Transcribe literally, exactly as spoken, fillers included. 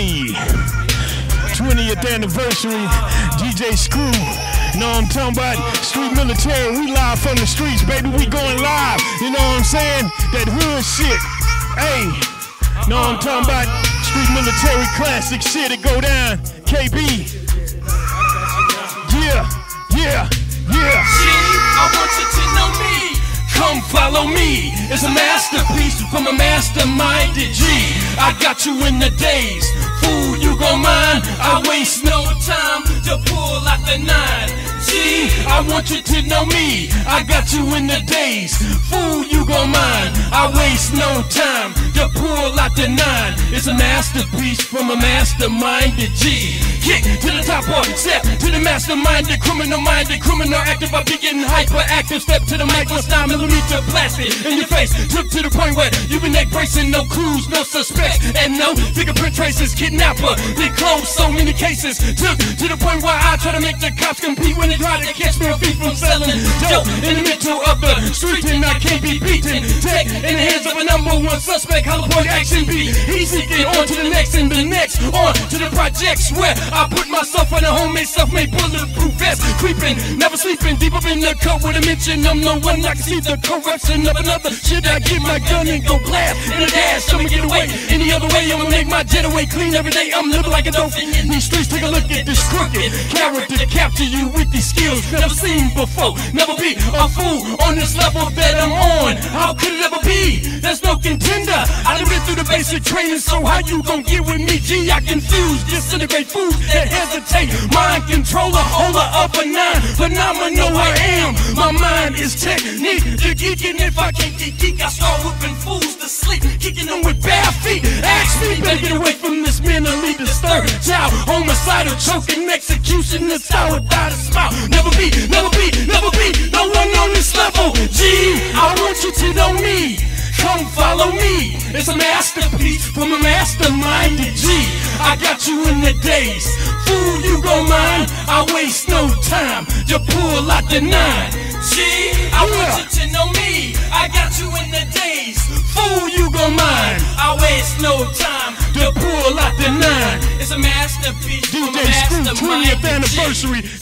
Hey, twentieth anniversary, D J Screw. Know what I'm talking about? Street Military, we live from the streets, baby. We going live. You know what I'm saying? That hood shit. Hey, know what I'm talking about? Street Military classic shit. It go down. K B. Yeah, yeah, yeah. G, I want you to know me. Come follow me. It's a masterpiece from a masterminded G. I got you in the days. Fool, you gon' mind. I waste no time to pull out the nine. G, I want you to know me. I got you in the days. Fool, you gon' mind. I waste no time to pull out the nine. It's a masterpiece from a masterminded G. Kick to the top or step to the masterminded, criminal-minded, criminal active. I be getting hyperactive. Step to the mic, what's nine millimeter plastic in your face. Took to the point where you be neck bracing, no clues, no suspects, and no fingerprint traces. Kidnapper, they closed so many cases. Took to the point where I try to make the cops compete when they try to catch me on feet from selling dope in the middle of the street, and I can't be beaten. Tech in the hands of a number one suspect. Hollow point action beat. He's seeking on to the next and the next. On to the projects where I put myself on a homemade, self-made bulletproof vest. Creeping, never sleeping, deep up in the cut with a mention. I'm no one, I can see the corruption of another. Should I get my gun and go blast in the dash? I'ma get away any other way. I'ma make my getaway clean every day. I'm living like a dolphin in these streets. Take a look at this crooked character, capture you with these skills never seen before. Never be a fool on this level that I'm on. How could it ever be? There's no contender. I done been through the basic training, so how you gon' get with me? G, I confuse, disintegrate fools that hesitate. Mind controller, holder of a nine. Phenomenal I am. My mind is technique. The geeking, if I can't get geek, I start whipping fools to sleep. Kicking them with bare feet. Ask me, better get away from this mentally disturbed child. Homicidal, choking, execution, the style without a smile. Never be, never be, never be, no one on this level. G, I want you to know me. Come follow me. It's a masterpiece from a masterminded G. I got you in the days. Fool, you gon' mind. I waste no time to pull out the nine. G, I want you to know me. I got you in the days. Fool, you gon' mind. I waste no time to pull out the nine. It's a masterpiece from a masterminded G. D J Screw twentieth anniversary.